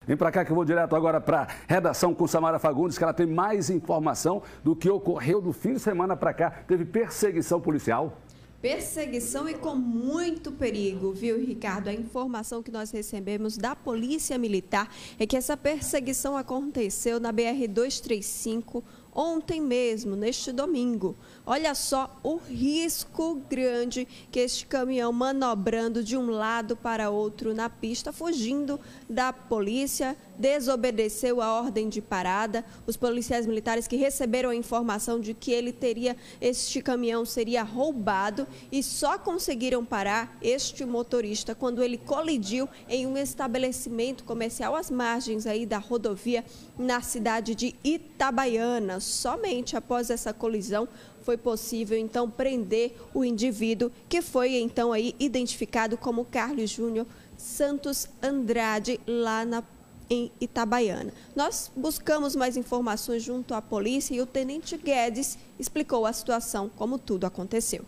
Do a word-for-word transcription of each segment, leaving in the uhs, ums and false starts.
Vem para cá que eu vou direto agora para a redação com Samara Fagundes, que ela tem mais informação do que ocorreu do fim de semana para cá. Teve perseguição policial. Perseguição e com muito perigo, viu, Ricardo? A informação que nós recebemos da Polícia Militar é que essa perseguição aconteceu na B R duzentos e trinta e cinco ontem mesmo, neste domingo. Olha só o risco grande que este caminhão manobrando de um lado para outro na pista, fugindo da polícia, desobedeceu a ordem de parada. Os policiais militares que receberam a informação de que ele teria, este caminhão seria roubado e só conseguiram parar este motorista quando ele colidiu em um estabelecimento comercial às margens aí da rodovia na cidade de Itabaiana. Somente após essa colisão foi possível, então, prender o indivíduo, que foi, então, aí identificado como Carlos Júnior Santos Andrade, lá na, em Itabaiana. Nós buscamos mais informações junto à polícia e o tenente Guedes explicou a situação, como tudo aconteceu.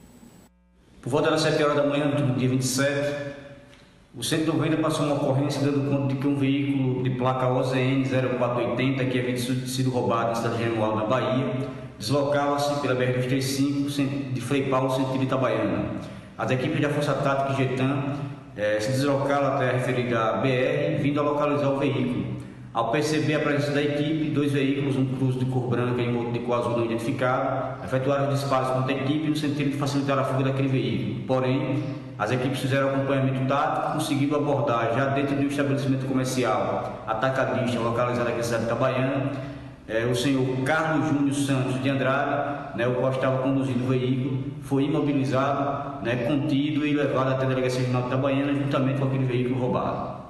Por volta das sete horas da manhã do dia vinte e sete, o cento e noventa passou uma ocorrência dando conta de que um veículo de placa O Z N zero quatro oitenta, que havia sido roubado na cidade de Januário, na Bahia, deslocava-se pela B R duzentos e trinta e cinco de Frei Paulo, sentido Itabaiana. As equipes da Força Tática e Getan eh, se deslocaram até a referida B R, vindo a localizar o veículo. Ao perceber a presença da equipe, dois veículos, um Cruze de cor branca e um outro de cor azul não identificado, efetuaram disparos contra a equipe no sentido de facilitar a fuga daquele veículo. Porém, as equipes fizeram acompanhamento tático, conseguindo abordar já dentro de um estabelecimento comercial atacadista localizado aqui na cidade de Itabaiana, é, o senhor Carlos Júnior Santos de Andrade, né, o qual estava conduzindo o veículo, foi imobilizado, né, contido e levado até a Delegacia Regional de Itabaiana juntamente com aquele veículo roubado.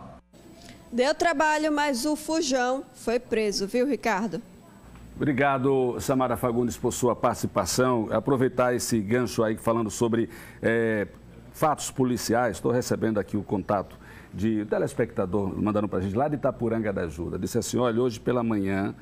Deu trabalho, mas o fujão foi preso, viu, Ricardo? Obrigado, Samara Fagundes, por sua participação. Aproveitar esse gancho aí falando sobre é, fatos policiais. Estou recebendo aqui o contato de um telespectador mandando para a gente lá de Itapuranga da Ajuda. Disse assim, olha, hoje pela manhã,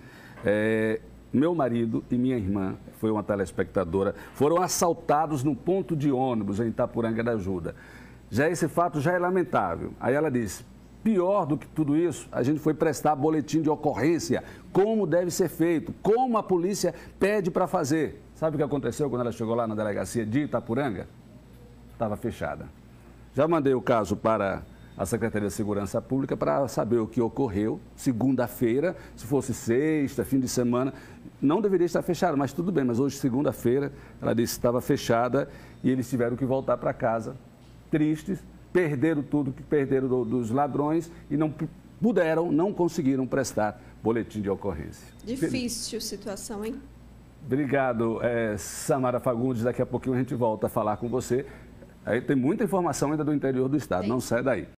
é, meu marido e minha irmã, foi uma telespectadora, foram assaltados no ponto de ônibus em Itapuranga da Ajuda. Já esse fato já é lamentável. Aí ela disse, pior do que tudo isso, a gente foi prestar boletim de ocorrência, como deve ser feito, como a polícia pede para fazer. Sabe o que aconteceu quando ela chegou lá na delegacia de Itapuranga? Estava fechada. Já mandei o caso para a Secretaria de Segurança Pública para saber o que ocorreu. Segunda-feira, se fosse sexta, fim de semana, não deveria estar fechada, mas tudo bem. Mas hoje, segunda-feira, ela disse que estava fechada e eles tiveram que voltar para casa, tristes, perderam tudo que perderam do, dos ladrões e não puderam, não conseguiram prestar boletim de ocorrência. Difícil situação, hein? Obrigado, é, Samara Fagundes. Daqui a pouquinho a gente volta a falar com você. Aí tem muita informação ainda do interior do estado, tem. Não sai daí.